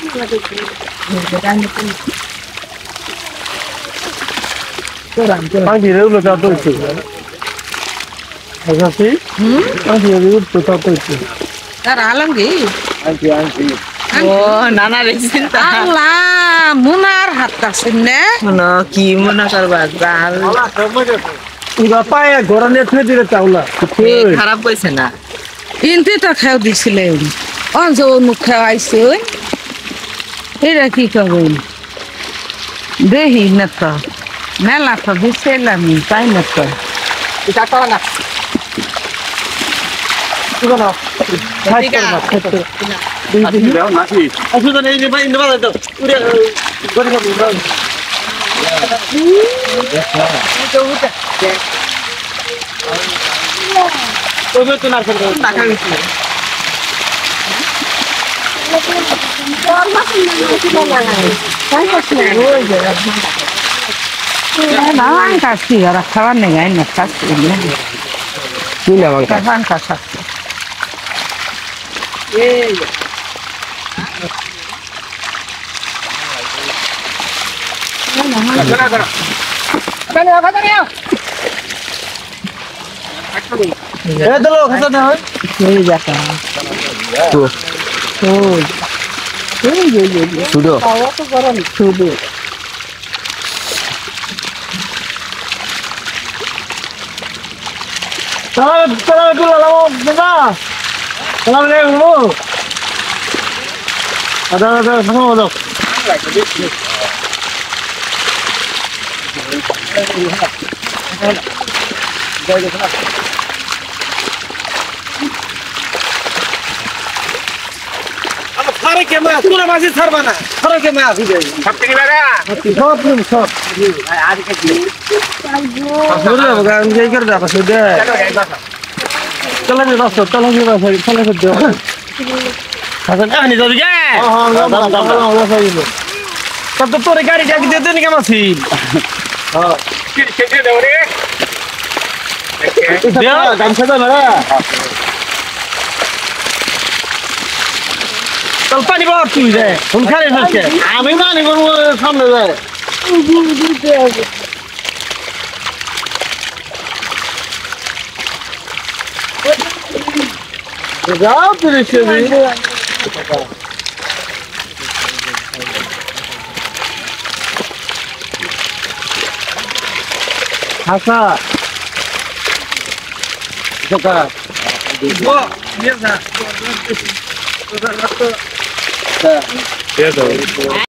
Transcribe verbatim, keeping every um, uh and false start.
Pang thì đâu cho tôi chịu. Hay sao xí? Pang thì đâu tôi cho tôi chịu. Cara lagi. Anh chị anh chị. Oh, nana resinta. Allah, munar hatta sinne. No, ki muna karba dal. Iba pae gorane thne dire chaula. খারাপ কইছে না। Inti ta খাও দিছিলেন। On যে মুখ খাওয়াইছে। এটা কি করবেন? দেহি না তো। মেলা তো দিছিলাম তাই না তো। এটা করা না। কি বানা? হাই করবা ক্ষেত্র। দিদি দাও নাকি? আসলে এই যে ভাই ইন্দা দাও। উড়ে গরি গরি দাও। ওই তো না করতে টাকা দিছি। না কাছি আর খাবার নেই গাই না কাছি কি না বাবা? কাঁচা কাঁচা এই না না Dale, acá tenía. এ দলো খাতা না হয় এই দেখা তো তো এই যে যে সুদো খাওয়া তো গরম শুধু তাহলে তাহলে তুই লাগাও বাবা তাহলে ও আদা আদা শোনো দাও सारे के मैं पूरा बाजी सर बना सारे के मैं अभी दे सब के लगा सब तुम सब आज के दिन सुन ले बगा ये कर दे बस दे चलो जी बस चलो जी बस चलो जी दे हां नहीं तो क्या हां हां सही है तब तो तोरे गाड़ी जाके दे देने का मशीन हां कैसे दे रे दे काम से ना चल पानी बाहर तू जाए हम खा रहे हैं आमी ना नहीं वो सामने जाए जाओ तेरे से भी हासा जोका वो ये ना ये तो